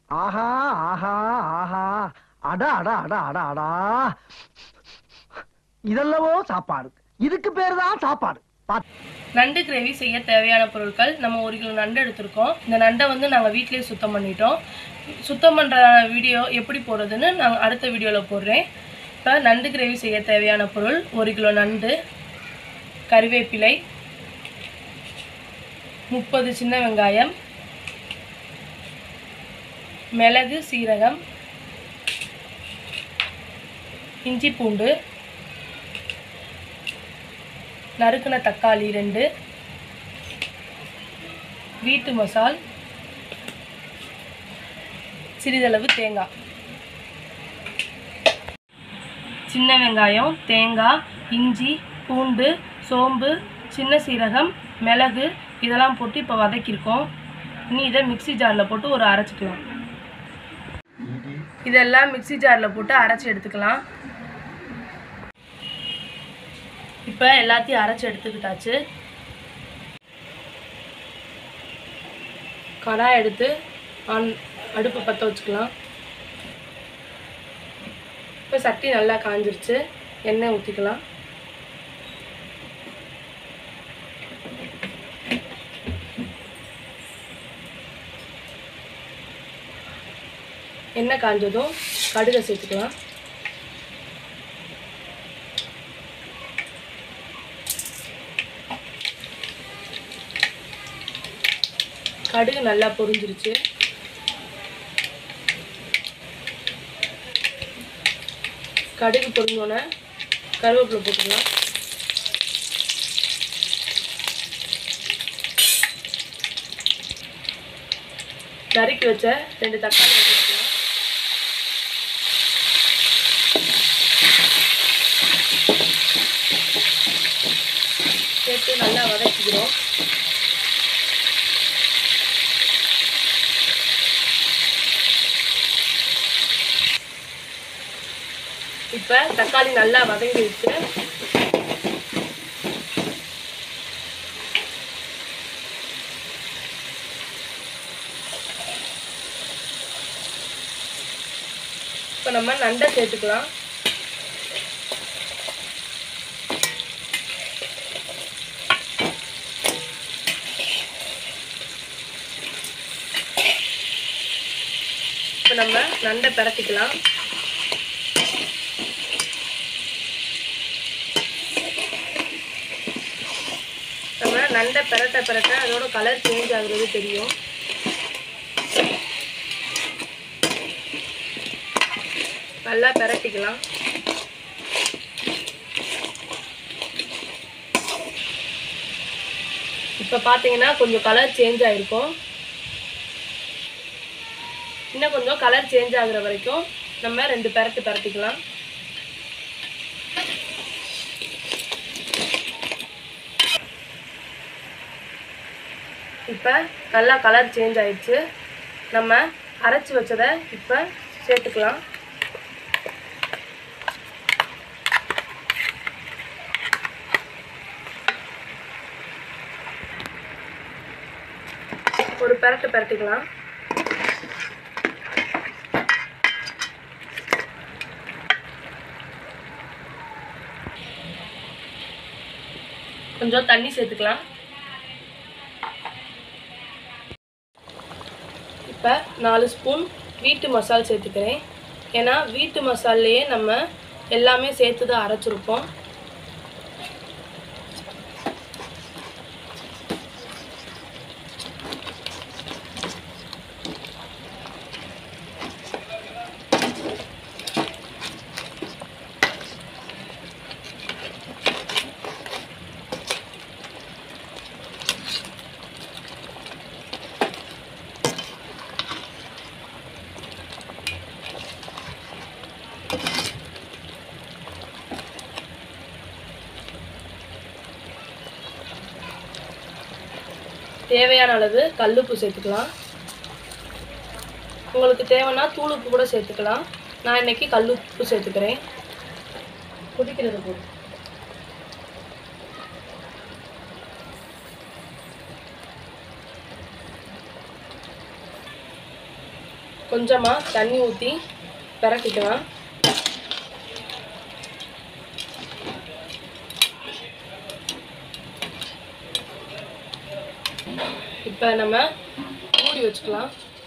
ஆஹா ஆஹா ஆஹா, அடா அடா அடா அடா அடா, இதெல்லவோ சாப்பாடு. இதுக்கு பேரு தான் சாப்பாடு. நண்டு கிரேவி செய்ய தேவையான பொருட்கள், நம்ம 1 கிலோ நண்டு எடுத்திருக்கோம். இந்த நண்டை வந்து நாங்கள் வீட்டிலேயே சுத்தம் பண்ணிட்டோம். சுத்தம் பண்ணுற வீடியோ எப்படி போடுறதுன்னு நாங்கள் அடுத்த வீடியோவில் போடுறேன். இப்போ நண்டு கிரேவி செய்ய தேவையான பொருள்: 1 கிலோ நண்டு, கறிவேப்பிலை, 30 சின்ன வெங்காயம், மிளகு, சீரகம், இஞ்சி பூண்டு, நறுக்குன தக்காளி 2, வீட்டு மசால், சிறிதளவு தேங்காய். சின்ன வெங்காயம், தேங்காய், இஞ்சி, பூண்டு, சோம்பு, சின்ன சீரகம், மிளகு இதெல்லாம் போட்டு இப்போ வதக்கியிருக்கோம். இனி இதை மிக்சி ஜாரில் போட்டு ஒரு அரைச்சிக்கலாம். இதெல்லாம் மிக்சி ஜாரில் போட்டு அரைச்சி எடுத்துக்கலாம். இப்போ எல்லாத்தையும் அரைச்சி எடுத்துக்கிட்டாச்சு. கடாய் எடுத்து அடுப்பு பற்ற வச்சுக்கலாம். இப்போ சட்டி நல்லா காஞ்சிருச்சு. எண்ணெய் ஊற்றிக்கலாம். எண்ணெய் காஞ்சதும் கடுகை சேர்த்துக்கலாம். கடுகு நல்லா பொரிஞ்சிருச்சு. கடுகு பொரிஞ்சோன்னே கருவேப்பிலை போட்டுக்கலாம். நறுக்கி வச்ச 2 தக்காளி போட்டுக்கலாம். சேர்த்து நல்லா வதக்கிக்கிறோம். இப்போ தக்காளி நல்லா வதங்கிடுச்சு. இப்போ நம்ம நண்டை சேர்த்துக்கலாம். இப்போ நம்ம நண்டை பிரட்டிக்கலாம். நம்ம நண்டை பிரட்ட அதோட கலர் சேஞ்ச் ஆகுறது தெரியும். நல்லா பிரட்டிக்கலாம். இப்போ பார்த்தீங்கன்னா கொஞ்சம் கலர் சேஞ்ச் ஆகிருக்கும். இன்னும் கொஞ்சம் கலர் சேஞ்ச் ஆகுற வரைக்கும் நம்ம 2 பிரட்டிக்கலாம். இப்போ நல்லா கலர் சேஞ்ச் ஆயிடுச்சு. நம்ம அரைச்சி வச்சதை இப்போ சேர்த்துக்கலாம். ஒரு பிரட்டிக்கலாம். கொஞ்சம் தண்ணி சேர்த்துக்கலாம். இப்போ 4 ஸ்பூன் வீட்டு மசால் சேர்த்துக்கிறேன். ஏன்னா வீட்டு மசாலையே நம்ம எல்லாமே சேர்த்து தான் அரைச்சிருப்போம். தேவையான அளவு கல்லுப்பு சேர்த்துக்கலாம். உங்களுக்கு தேவைன்னா தூளுப்பு கூட சேர்த்துக்கலாம். நான் இன்னைக்கு கல்லுப்பு சேர்த்துக்கிறேன். கொதிக்கிறது போதும். கொஞ்சமாக தண்ணி ஊற்றி பரட்டிக்கலாம். இப்போ நம்ம மூடி வச்சுக்கலாம்.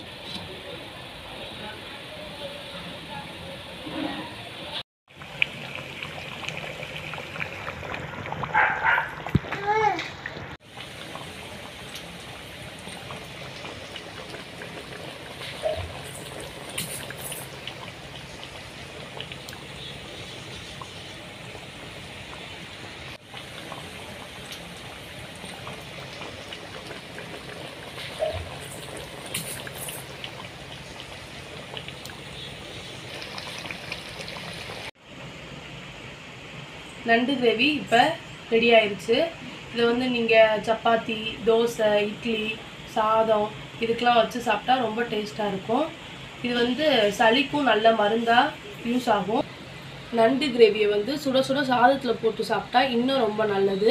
நண்டு கிரேவி இப்போ ரெடி ஆயிடுச்சு. இதை வந்து நீங்கள் சப்பாத்தி, தோசை, இட்லி, சாதம் இதுக்கெலாம் வச்சு சாப்பிட்டா ரொம்ப டேஸ்ட்டாக இருக்கும். இது வந்து சளிக்கும் நல்ல மருந்தாக யூஸ் ஆகும். நண்டு கிரேவியை வந்து சுட சுட சாதத்தில் போட்டு சாப்பிட்டா இன்னும் ரொம்ப நல்லது.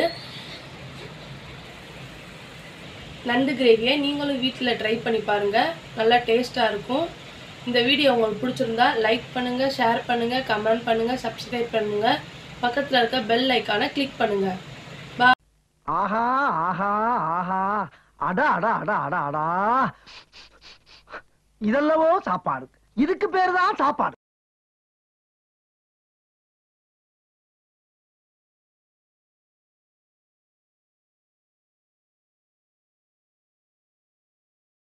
நண்டு கிரேவியை நீங்களும் வீட்டில் ட்ரை பண்ணி பாருங்கள், நல்லா டேஸ்ட்டாக இருக்கும். இந்த வீடியோ உங்களுக்கு பிடிச்சிருந்தா லைக் பண்ணுங்கள், ஷேர் பண்ணுங்கள், கமெண்ட் பண்ணுங்கள், சப்ஸ்கிரைப் பண்ணுங்கள். பக்கத்தில் இருக்க பெல் ஐக்கானை கிளிக் பண்ணுங்க. ஆஹா ஆஹா ஆஹா அடா அடா அடா அடா அடா இதெல்லவோ சாப்பாடு. இதுக்கு பேரு தான் சாப்பாடு.